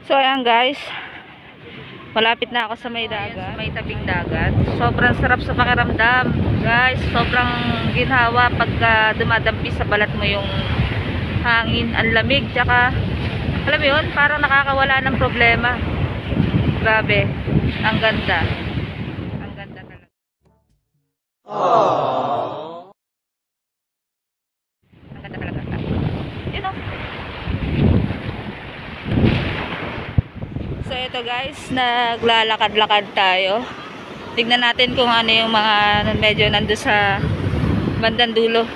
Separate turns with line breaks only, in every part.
So ayan guys, malapit na ako sa may dagat, may tabing dagat. Sobrang sarap sa pakiramdam guys, sobrang ginhawa pagka dumadampi sa balat mo yung hangin, ang lamig, tsaka alam mo yun, parang nakakawala ng problema. Grabe, ang ganda, ang ganda talaga. Aww. Ang ganda talaga, you know. So ito guys, naglalakad-lakad tayo. Tignan natin kung ano yung mga medyo nando sa bandang dulo.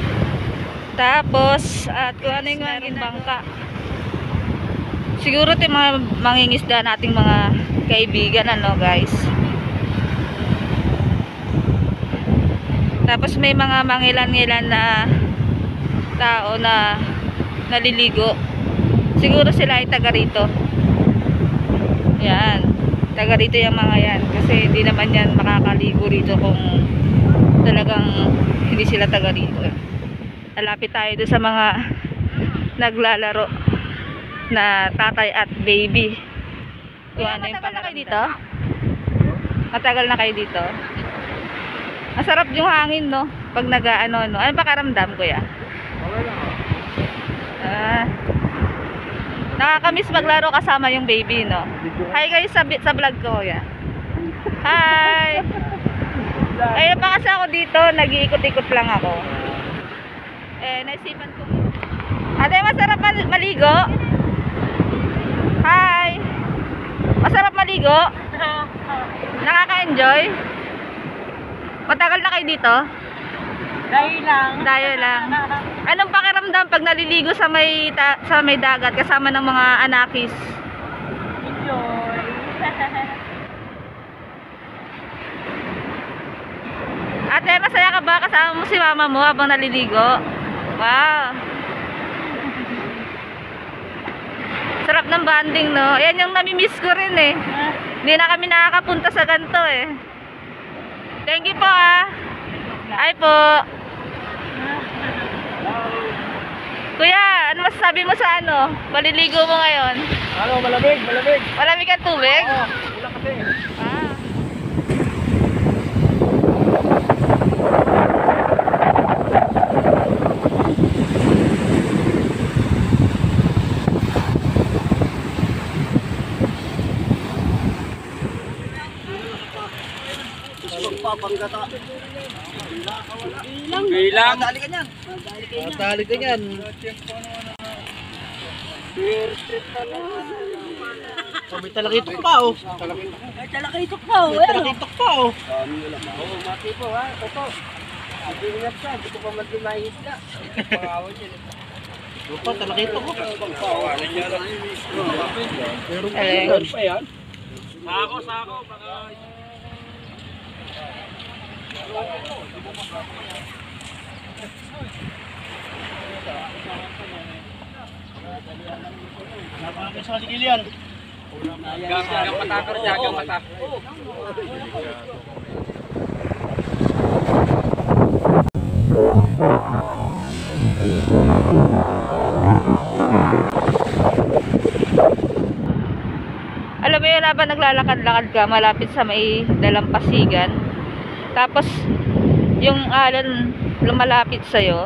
Tapos, at kung ano yung mga bangka. Siguro ito yung mga mangingisda nating mga kaibigan, ano guys. Tapos may mga mangilan-ngilan na tao na naliligo. Siguro sila ay taga rito. Yan, taga rito yung mga yan, kasi hindi naman yan makakaligo rito kung talagang hindi sila taga rito. Lalapit tayo doon sa mga naglalaro na tatay at baby. Kung ano yung pala kayo dito? Matagal na kayo dito? Masarap yung hangin, no? Pag nag-ano, no? Ano pa karamdam, kuya? Nakakamiss maglaro kasama yung baby, no? Hi guys sa vlog ko, ya. Hi! Ayun pa kasi ako dito, nag-iikot-ikot lang ako. Naisipan ko. Ate, masarap maligo? Hi! Masarap maligo? Nakaka-enjoy? Matagal na kayo dito? Dayo lang. Anong pakiramdam pag naliligo sa may dagat kasama ng mga anakis?
Enjoy.
Ate, masaya ka ba kasama mo si mama mo habang naliligo? Wow. Sarap ng bonding, no? Yan yung nami-miss ko rin eh. Hindi na kami nakakapunta sa ganito eh. Thank you po ah. Ay po. Kuya, ano masasabi mo sa ano? Maliligo mo ngayon?
Ano, malamig.
Malamig ang tubig?
Oo, ulan kasi.
Ah.
Magpapanggata. Bilang. Matali ka yan. May talakitok pa oh. May talakitok pa oh. Mati po ha. Toto. Hindi ingat siya. Hindi ko pa magdimayis na. Pangawan yun. Opa, talakitok ko. Pangawan niya lang. Meron pa yan. Sako. Napakami sa sigilian. Jagang matakar.
Alam mo yun, habang naglalakad-lakad ka malapit sa may dalampasigan, tapos yung alon lumalapit sa'yo,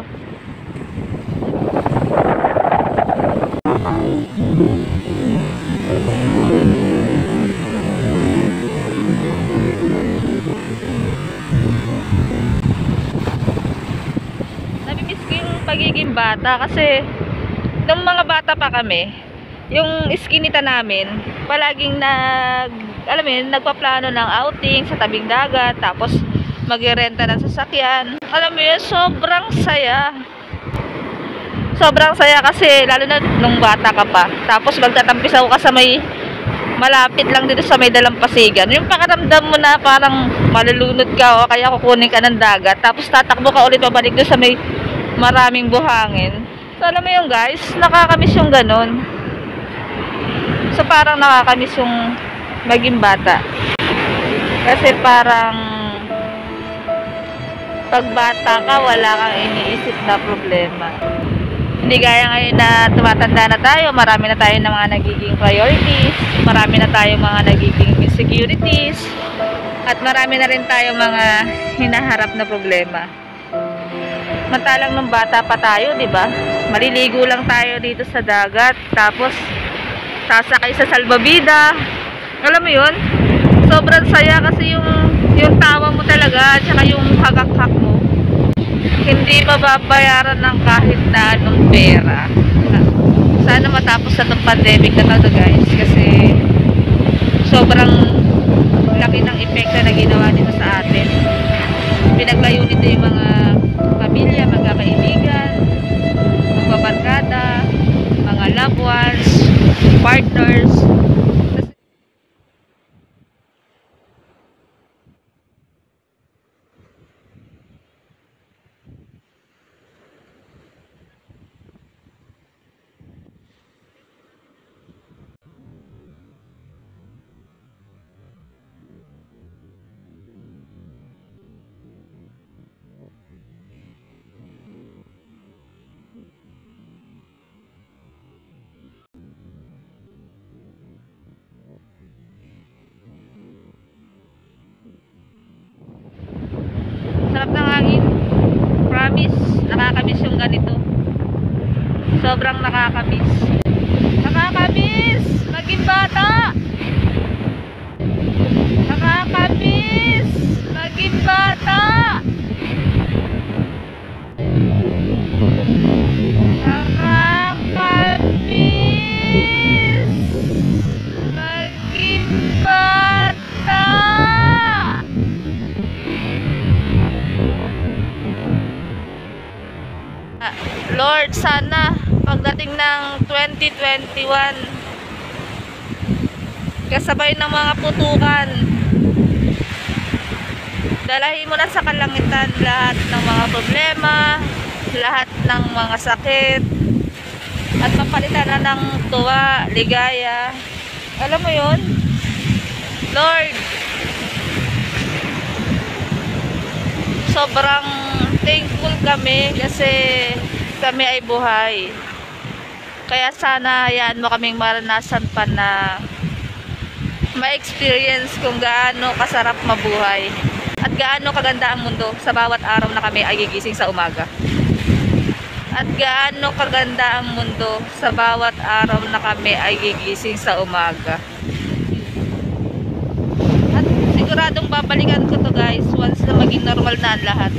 namimiss ko yung pagiging bata kasi nung mga bata pa kami, yung iskinita namin palaging alam mo yun, nagpaplano ng outing sa tabing dagat, tapos magrerenta ng sasakyan. Alam mo yun, sobrang saya kasi lalo na nung bata ka pa, tapos magtatampisaw ka sa may malapit lang dito sa may dalampasigan. Yung pakiramdam mo na parang malulunod ka o kaya kukunin ka ng dagat, tapos tatakbo ka ulit pabalik doon sa may maraming buhangin. So alam mo yun guys, nakakamiss yung ganun. So parang nakakamiss yung maging bata. Kasi parang pag bata ka, wala kang iniisip na problema. Hindi gaya ngayon na tumatanda na tayo, marami na tayo ng mga nagiging priorities, marami na tayo mga nagiging insecurities, at marami na rin tayo mga hinaharap na problema. Mantalang nung bata pa tayo, di ba? Maliligo lang tayo dito sa dagat, tapos sasakay sa salbabida. Alam mo yun? Sobrang saya kasi yung tawa mo talaga, at saka yung hagak-hak mo. Hindi mababayaran ng kahit na anong pera. Sana matapos na itong pandemic na to guys, kasi sobrang laki ng epekto na ginawa nito sa atin. Pinaglayo nito yung mga pamilya, mga kaibigan, magbabarkada, mga loved ones, partners. Sarap ng hangin. Promise, nakakamiss yung ganito. Sobrang nakakamiss. Nakakamiss! Maging bata! Nakakamiss! Maging bata! Nakakamiss! Maging bata! Lord, sana pagdating ng 2021 kasabay ng mga putukan, dalahin mo na sa kalangitan lahat ng mga problema, lahat ng mga sakit, at mapalitan na ng tuwa, ligaya. Alam mo yun? Lord, sobrang thankful kami kasi kami ay buhay. Kaya sana hayaan mo kaming maranasan pa na ma-experience kung gaano kasarap mabuhay at gaano kaganda ang mundo sa bawat araw na kami ay gigising sa umaga. At gaano kaganda ang mundo sa bawat araw na kami ay gigising sa umaga. At siguradong babalikan ko to guys once na maging normal na ang lahat.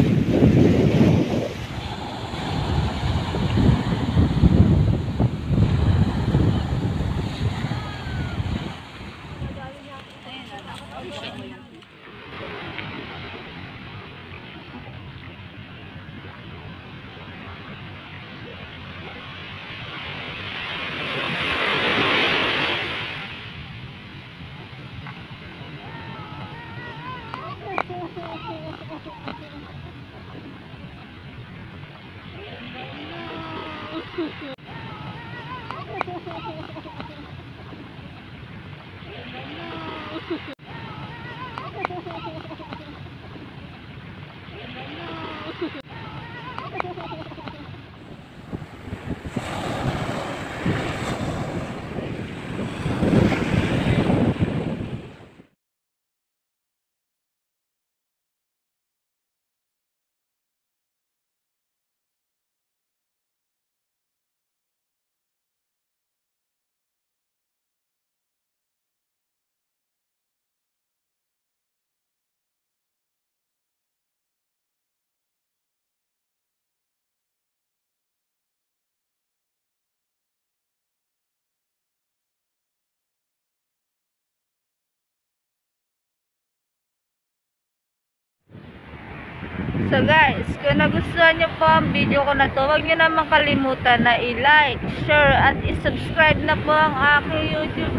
So guys, kung nagustuhan nyo po ang video ko na to, huwag nyo naman kalimutan na i-like, share, at i-subscribe na po ang aking YouTube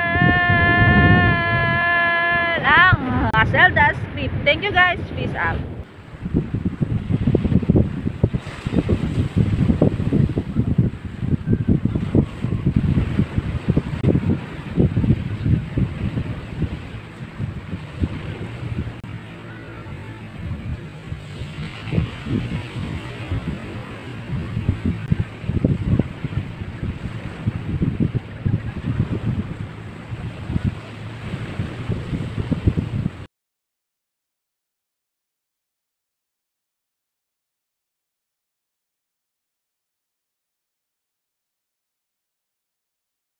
channel, ang Zelda Script. Thank you guys. Peace out.